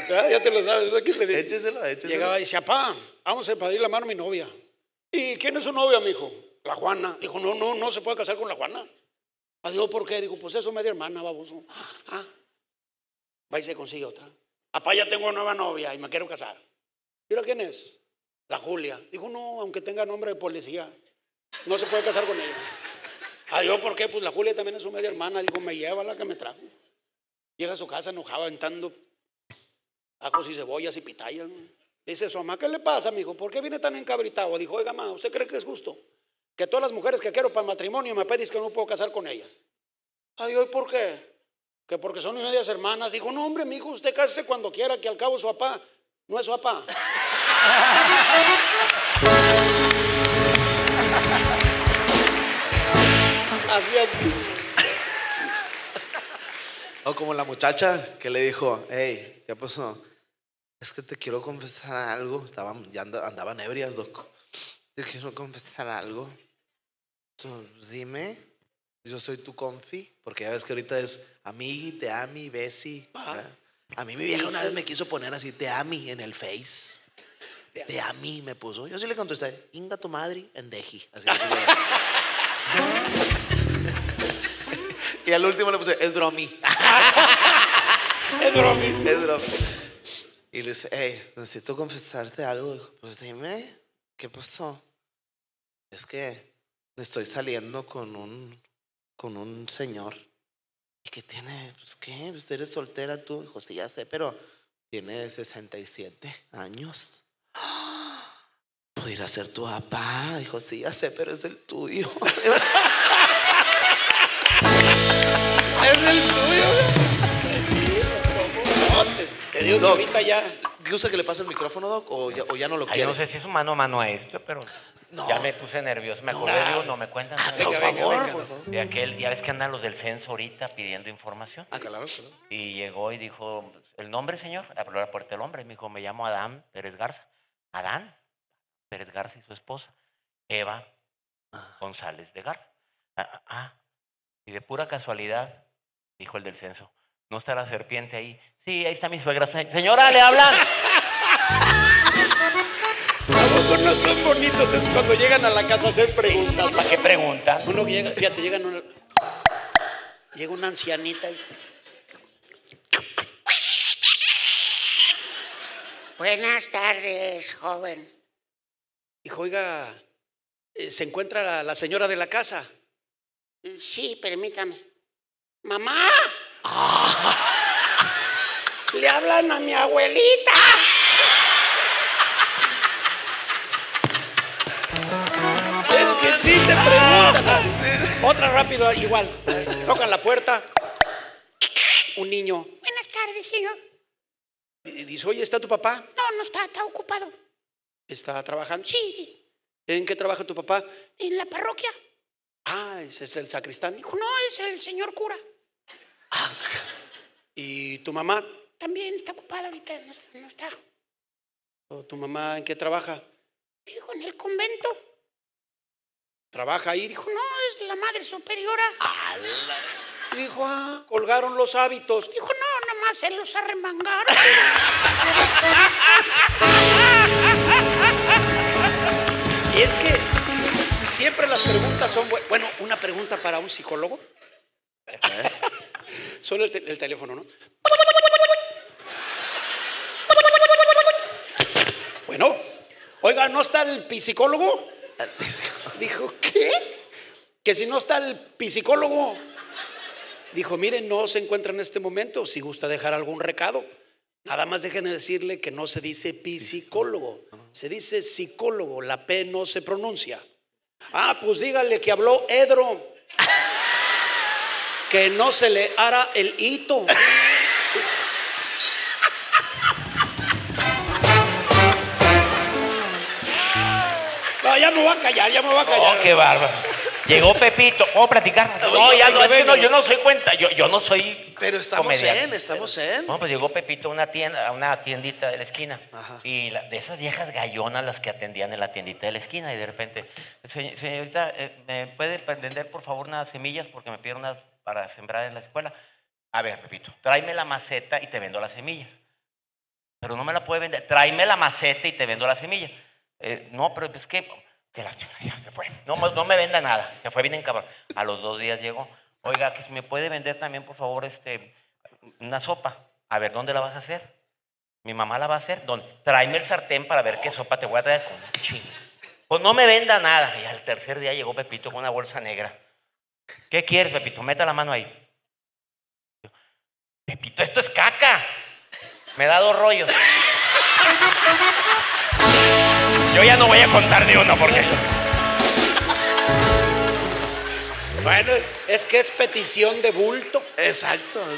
Ya te lo sabes. ¿No? ¿Qué le dije? Écheselo. Llegaba y decía, papá, vamos a pedir la mano a mi novia. ¿Y quién es su novia, mijo? La Juana. Dijo, no se puede casar con la Juana. Adiós, ¿por qué? Digo, pues eso, media hermana, baboso. Ah, va y se consigue otra. Papá, ya tengo nueva novia y me quiero casar. ¿Pero quién es? La Julia. Dijo, no, aunque tenga nombre de policía, no se puede casar con ella. Adiós, ¿por qué? Pues la Julia también es su media hermana. Dijo, me lleva la que me trajo. Llega a su casa enojado, aventando ajos y cebollas y pitayas. Dice su mamá, ¿qué le pasa, mijo? ¿Por qué viene tan encabritado? Dijo, oiga, mamá, ¿usted cree que es justo que todas las mujeres que quiero para el matrimonio me pedís que no puedo casar con ellas? Adiós, ¿por qué? Que porque son mis medias hermanas. Dijo, no, hombre, mijo, usted cásese cuando quiera, que al cabo su papá no es su papá. Así. O como la muchacha que le dijo, hey, ¿qué pasó? Es que te quiero confesar algo. Andaban ebrias, doc. Te quiero confesar algo. Tú, dime. Yo soy tu confi, porque ya ves que ahorita es amigui, te ami, besi. A mí mi vieja una vez me quiso poner así, te ami, en el Face. Te ami me puso. Yo sí le contesté, inga tu madre, endeji. Así. Y al último le puse, es bromi. Es bromi. Es bromi. Y le dice, hey, necesito confesarte algo. Dijo, pues dime, ¿qué pasó? Es que estoy saliendo con un señor. ¿Y qué tiene? Pues qué, pues eres soltera tú. Dijo, sí, ya sé, pero tiene 67 años. ¿Podría ser tu papá? Dijo, sí, ya sé, pero es el tuyo. Es el tuyo. Te digo que Doc, ahorita ya. ¿gusta que le pase el micrófono, Doc? ¿O ya no lo quiere? No sé si es un mano a mano a esto, pero No. ya me puse nervioso. Me acordé de uno, ¿me cuentan? Por favor. De aquel, ya ves que andan los del censo ahorita pidiendo información. Claro. Y llegó y dijo, ¿el nombre, señor? Abrió la puerta el hombre y me dijo, me llamo Adán Pérez Garza. Adán Pérez Garza y su esposa, Eva González de Garza. Y de pura casualidad, dijo el del censo, ¿no está la serpiente ahí? Sí, ahí está mi suegra. Señora, ¿le hablan? Tampoco no son bonitos, es cuando llegan a la casa a hacer preguntas. ¿Para qué preguntan? Uno que llega, fíjate, llega una ancianita. Buenas tardes, joven. Dijo, oiga, ¿se encuentra la señora de la casa? Sí, permítame. ¡Mamá! Le hablan a mi abuelita. Es que sí te preguntan así. Otra rápido, igual. Tocan la puerta. Un niño. Buenas tardes, señor. Y dice, oye, ¿está tu papá? No está ocupado. ¿Está trabajando? Sí. ¿En qué trabaja tu papá? En la parroquia. Ese es el sacristán. Dijo, no, es el señor cura. ¿Y tu mamá? También está ocupada ahorita, no está. ¿O tu mamá en qué trabaja? Dijo, en el convento. ¿Trabaja ahí? Dijo, no, es la madre superiora. Dijo, colgaron los hábitos. Dijo, no, nomás se los arremangaron. Y es que siempre las preguntas son buenas. Bueno, una pregunta para un psicólogo. Solo el teléfono, ¿no? Bueno, oiga, ¿no está el psicólogo? Dijo, ¿qué? Que si no está el psicólogo. Dijo, miren, no se encuentra en este momento. Si gusta dejar algún recado. Nada más déjenme decirle que no se dice psicólogo. Se dice psicólogo. La P no se pronuncia. Pues dígale que habló Edro. Que no se le hará el hito. No, ya me voy a callar. Oh, qué bárbaro. Llegó Pepito. ¿Puedo platicar? No, ya no, es que no, yo no soy yo no soy. Pero estamos en. No, pues llegó Pepito a una tienda, a una tiendita de la esquina. Y de esas viejas gallonas las que atendían en la tiendita de la esquina. Y de repente, señorita, ¿me puede vender por favor unas semillas? Porque me pidieron unas para sembrar en la escuela. A ver, Pepito, tráeme la maceta y te vendo las semillas. pero no me la puede vender. Tráeme la maceta y te vendo la semilla. No, pero es que la ya se fue. No me venda nada. Se fue bien encabrón. A los 2 días llegó. Oiga, que si me puede vender también, por favor, una sopa. A ver, ¿dónde la vas a hacer? Mi mamá la va a hacer. ¿Dónde? Tráeme el sartén para ver qué sopa te voy a traer con un chingo. Pues no me venda nada. Y al tercer día llegó Pepito con una bolsa negra. ¿Qué quieres, Pepito? Meta la mano ahí. Pepito, esto es caca. Me da 2 rollos. Yo ya no voy a contar ni uno porque... Bueno, es que es petición de bulto. Exacto.